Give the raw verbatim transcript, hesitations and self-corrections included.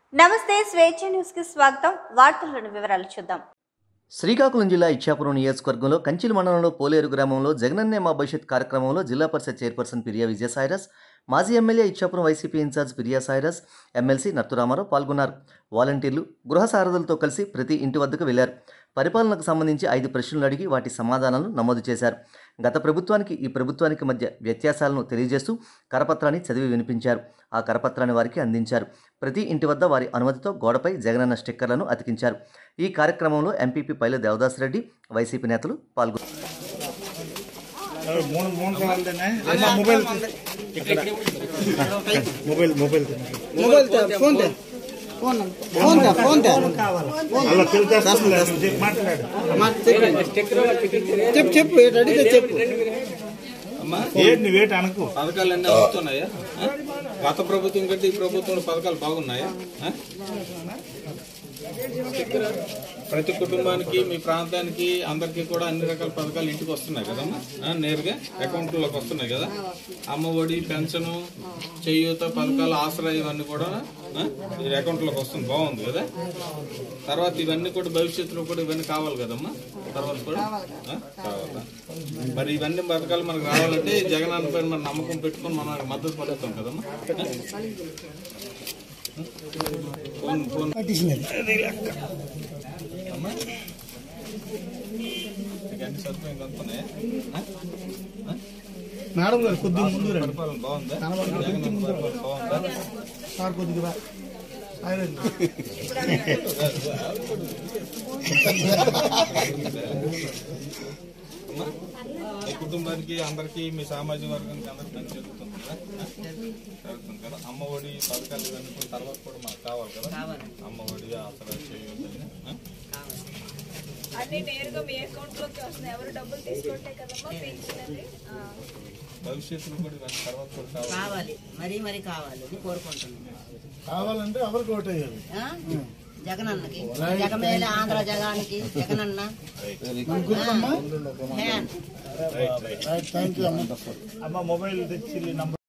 నమస్తే స్వేచ్ఛ న్యూస్ కి స్వాగతం. వార్తల్లోని వివరాలు చూద్దాం. శ్రీకాకుళం జిల్లా ఇచ్చాపురం నియోజకవర్గంలో కంచిలి మండలంలో పోలేరు గ్రామంలో జగనన్నే మా భవిష్యత్ కార్యక్రమంలో జిల్లా పరిషత్ చైర్పర్సన్ పిరియా విజయసాయిరస్, మాజీ MLA Ichchapuram YCP in-charge Piriya సాయిరస్, ఎమ్మెల్సీ నత్తురామారావు పాల్గొన్నారు. వాలంటీర్లు, గృహ సారథులతో కలిసి ప్రతి ఇంటి వద్దకు వెళ్లారు. పరిపాలనకు సంబంధించి ఐదు ప్రశ్నలు అడిగి వాటి సమాధానాలను నమోదు చేశారు. గత ప్రభుత్వానికి ఈ ప్రభుత్వానికి మధ్య వ్యత్యాసాలను తెలియజేస్తూ కరపత్రాన్ని చదివి వినిపించారు. ఆ కరపత్రాన్ని వారికి అందించారు. ప్రతి ఇంటి వద్ద వారి అనుమతితో గోడపై జగనన్న స్టిక్కర్లను అతికించారు. ఈ కార్యక్రమంలో ఎంపీపీ పైల దేవదాస్ రెడ్డి, వైసీపీ నేతలు పాల్గొన్నారు. చెప్పు పథకాలు అన్నీ వస్తున్నాయా? గత ప్రభుత్వం కంటే ఈ ప్రభుత్వంలో పథకాలు బాగున్నాయా? ప్రతి కుటుంబానికి, మీ ప్రాంతానికి, అందరికీ కూడా అన్ని రకాల పథకాలు ఇంటికి వస్తున్నాయి కదమ్మా, నేరుగా అకౌంట్లోకి వస్తున్నాయి కదా. అమ్మ ఒడి, పెన్షను, చేయూత పథకాలు, ఆసరా ఇవన్నీ కూడా అకౌంట్లోకి వస్తుంది. బాగుంది కదా. తర్వాత ఇవన్నీ కూడా భవిష్యత్తులో కూడా ఇవన్నీ కావాలి కదమ్మా. తర్వాత కూడా కావాలా? మరి ఇవన్నీ పథకాలు మనకు రావాలంటే జగనన్న పైన మన నమ్మకం పెట్టుకుని మనం మద్దతు పలుకుతాం కదమ్మా. ఫోన్ ఫోన్ అన్ని సదుపాయం కనుక్కున్నాయా? మేడం గారు కొద్దిగా ముందు పరిపాలన బాగుందా? జగన్ బాగుందా? సార్ కొద్దిగా మీ కుటుంబానికి, అందరికి, మీ సామాజిక వర్గానికి అందరికి మంచి జరుగుతుంది కదా. జరుగుతుంది కదా. అమ్మ ఒడి పథకాలు ఇవన్నీ కూడా తర్వాత కూడా మాకు కావాలి కదా. అమ్మ ఒడి, ఆసరా, చేయూత అన్ని నేరుగా మీ అకౌంట్ లోకి వస్తున్నాయి. ఎవరు డబ్బులు తీసుకుంటే కదమ్మా పెంచినది. భవిష్యత్తులో కూడా ఇవన్నీ తర్వాత కూడా కావాలి, మరీ మరీ కావాలి అని కోరుకుంటున్నాం. కావాలంటే ఎవరికి ఓటు వేయాలి? జగనన్నకి, జగమేళ ఆంధ్ర జగానికి జగనన్న. థ్యాంక్ యూ అమ్మ. మొబైల్ తెచ్చి నంబర్